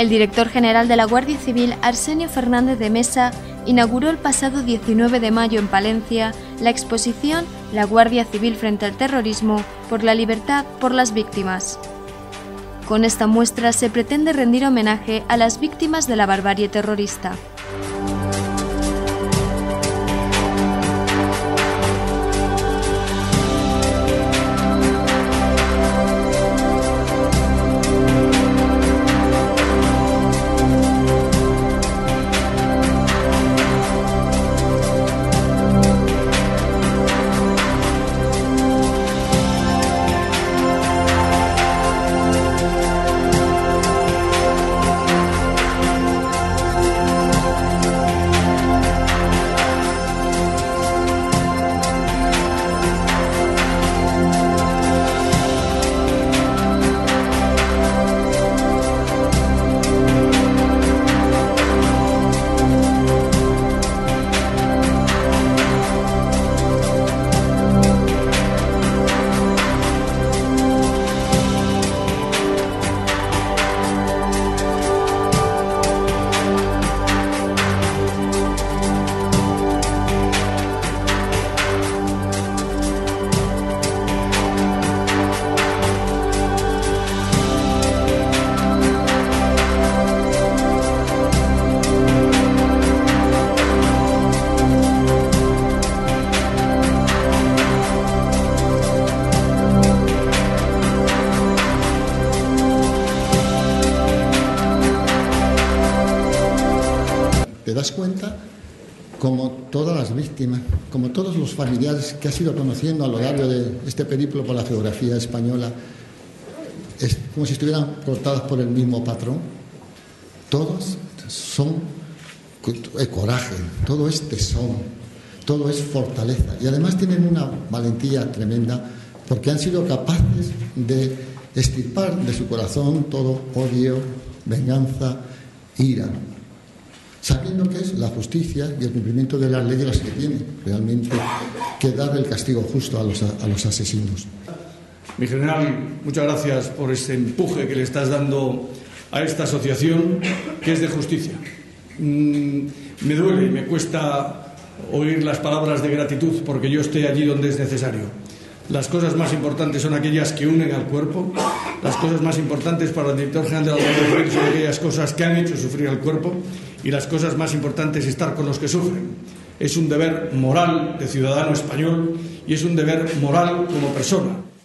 El director general de la Guardia Civil, Arsenio Fernández de Mesa, inauguró el pasado 19 de mayo en Palencia la exposición La Guardia Civil frente al terrorismo, por la libertad, por las víctimas. Con esta muestra se pretende rendir homenaje a las víctimas de la barbarie terrorista. Te das cuenta como todas las víctimas, como todos los familiares que has ido conociendo a lo largo de este periplo por la geografía española, es como si estuvieran cortadas por el mismo patrón. Todos son coraje, todo es tesón, todo es fortaleza. Y además tienen una valentía tremenda porque han sido capaces de extirpar de su corazón todo odio, venganza, ira, sabiendo que es la justicia y el cumplimiento de las leyes las que tiene realmente que dar el castigo justo a los asesinos. Mi general, muchas gracias por ese empuje que le estás dando a esta asociación que es de justicia. Me duele y me cuesta oír las palabras de gratitud porque yo esté allí donde es necesario. Las cosas más importantes son aquellas que unen al cuerpo. Las cosas más importantes para el director general de la Guardia Civil son aquellas cosas que han hecho sufrir al cuerpo, y las cosas más importantes es estar con los que sufren. Es un deber moral de ciudadano español y es un deber moral como persona.